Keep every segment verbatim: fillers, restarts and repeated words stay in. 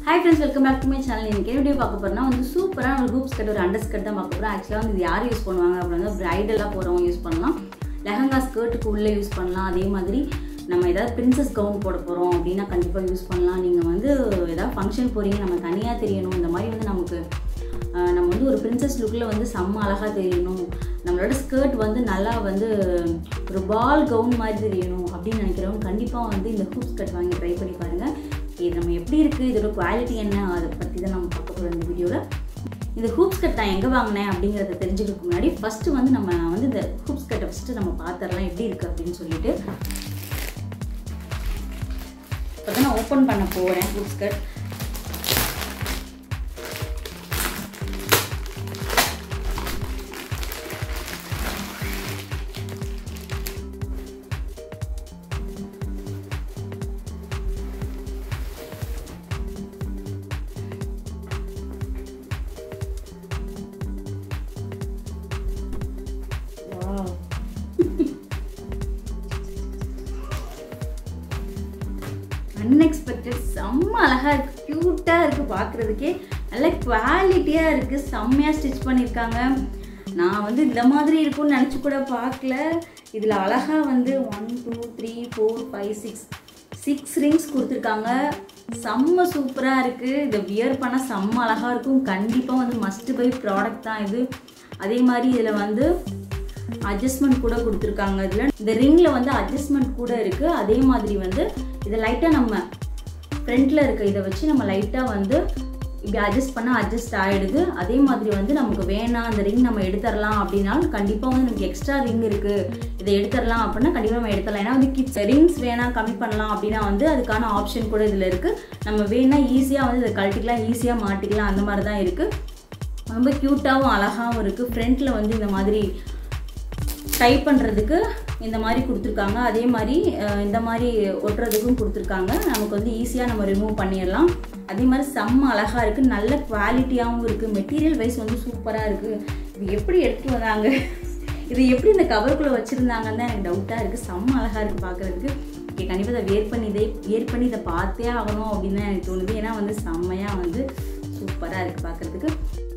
Hi friends, welcome back to my channel. In this video, we will see a super hoop skirt or underskirt. Actually, we will use this bridal use lehenga skirt use நம்ம ஏதாவது princess gown போட போறோம் அப்படினா கண்டிப்பா use பண்ணலாம். நீங்க வந்து ஏதாவது ஃபங்க்ஷன் போறீங்க நம்ம தனியா தெரியணும். இந்த மாதிரி வந்து நமக்கு நம்ம வந்து ஒரு princess லுக்ல வந்து செம்ம அழகா தெரியணும். நம்மளோட ஸ்கர்ட் வந்து நல்லா வந்து ஒரு பால் gown மாதிரி தெரியணும் அப்படி நினைக்கிறவங்க கண்டிப்பா வந்து இந்த hoop skirt வாங்கி ட்ரை பண்ணி பாருங்க. இது நம்ம எப்படி இருக்கு இதோட குவாலிட்டி என்ன அத பத்தி தான் நம்ம பார்க்க போறோம் இந்த வீடியோல. இந்த hoop skirt நான் எங்க வாங்குனேன் அப்படிங்கறத தெரிஞ்சுக்கிறதுக்கு முன்னாடி ஃபர்ஸ்ட் வந்து நம்ம வந்து இந்த hoop skirt ஃபர்ஸ்ட் நம்ம பார்த்தறலாம் எப்படி இருக்கு அப்படினு சொல்லிட்டு இப்போ நான் ஓபன் பண்ண போறேன் hoop skirt. Unexpected செம்ம அழகா இருக்கு கியூட்டா இருக்கு பார்க்கிறதுக்கே நல்ல குவாலிட்டியா இருக்கு செம்மயா ஸ்டிட்ச் பண்ணிருக்காங்க நான் வந்து இந்த மாதிரி இருக்கும்னு நினைச்சு கூட பார்க்கல இதுல அழகா வந்து one two three four five six six rings கொடுத்திருக்காங்க செம்ம சூப்பரா இருக்கு இத வியர் பண்ணா செம்ம அழகா இருக்கும் கண்டிப்பா வந்து மஸ்ட் பை ப்ராடக்ட் தான் இது அதே மாதிரி இதுல வந்து adjustment கூட கொடுத்திருக்காங்க இதுல இந்த ரிங்ல வந்து adjustment கூட இருக்கு அதே மாதிரி வந்து இத லைட்டா நம்ம ஃப்ரண்ட்ல இருக்க இத வச்சு நம்ம லைட்டா வந்து இப்படி அட்ஜஸ்ட் பண்ணா அட்ஜஸ்ட் ஆயிடுது அதே மாதிரி வந்து நமக்கு வேணா அந்த ரிங் நம்ம எடுத்துறலாம் அப்படினா கண்டிப்பா வந்து நமக்கு எக்ஸ்ட்ரா ரிங் இருக்கு இத எடுத்துறலாம் அப்படினா கண்டிப்பா நம்ம எடுத்துறலாம் ஏனா வந்து கிட்ஸ் ரிங்ஸ் வேணா கம்மி பண்ணலாம் அப்படினா வந்து அதுக்கான ஆப்ஷன் கூட இதுல இருக்கு நம்ம வேணா ஈஸியா வந்து இத கழட்டிக்கலாம் ஈஸியா மாட்டிக்கலாம் அந்த மாதிரி தான் இருக்கு ரொம்ப கியூட்டாவும் அழகாவும் இருக்கு ஃப்ரண்ட்ல வந்து இந்த மாதிரி டைப் பண்றதுக்கு இந்த மாதிரி கொடுத்திருக்காங்க அதே மாதிரி இந்த மாதிரி ஒட்றதுக்கும் கொடுத்திருக்காங்க நமக்கு வந்து ஈஸியா நம்ம ரிமூவ் பண்ணிரலாம் அதே மாதிரி செம்ம அழகா இருக்கு நல்ல குவாலிட்டியாவும் இருக்கு மெட்டீரியல் வைஸ் வந்து சூப்பரா இருக்கு இது எப்படி எடுத்து வந்தாங்க இது எப்படி இந்த கவர்க்குள்ள வச்சிருந்தாங்கன்னு தான் எனக்கு டவுட்டா இருக்கு செம்ம அழகா இருக்கு பார்க்கிறதுக்கு ஓகே கண்டிப்பா இத வேர் பண்ணி இதை வேர் பண்ணி இத பார்த்தே ஆகணும் அப்படினு எனக்கு தோணுது ஏனா வந்து செம்மயா வந்து சூப்பரா இருக்கு பார்க்கிறதுக்கு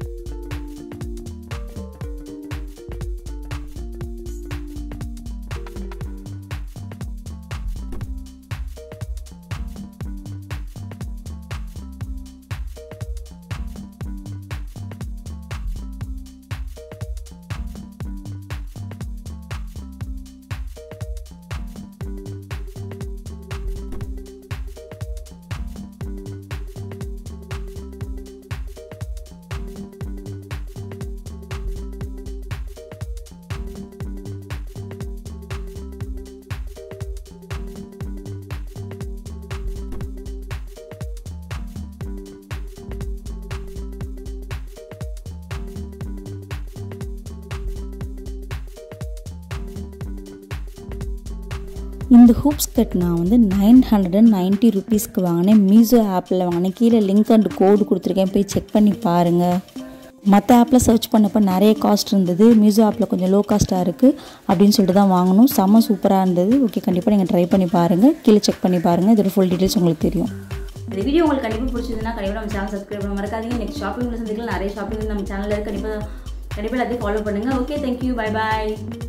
இந்த hoop skirt நான் வந்து nine ninety rupees க்கு வாங்குனேன் Meesho ஆப்ல வாங்குனேன் கீழ லிங்க் அண்ட் கோட் கொடுத்திருக்கேன் போய் செக் பண்ணி பாருங்க மத்த ஆப்ல சர்ச் பண்ணப்ப நிறைய காஸ்ட் இருந்தது Meesho ஆப்ல கொஞ்சம் லோ காஸ்டா இருக்கு அப்படினு சொல்லிட்டு தான் வாங்கணும் செம சூப்பரா இருந்தது ஓகே கண்டிப்பா நீங்க ட்ரை பண்ணி பாருங்க கீழ செக் பண்ணி பாருங்க இதோட ফুল டீடைல்ஸ் உங்களுக்கு தெரியும் இந்த வீடியோ உங்களுக்கு கண்டிப்பா பிடிச்சதுனா கண்டிப்பா நம்ம சேனல் சப்ஸ்கிரைப் பண்ண மறக்காதீங்க நெக்ஸ்ட் ஷாப்பிங்ல சந்திக்கலாம் நிறைய ஷாப்பிங் நம்ம சேனல்ல இருக்கு கண்டிப்பா கண்டிப்பா எல்லாத்தையும் ஃபாலோ பண்ணுங்க okay thank you bye by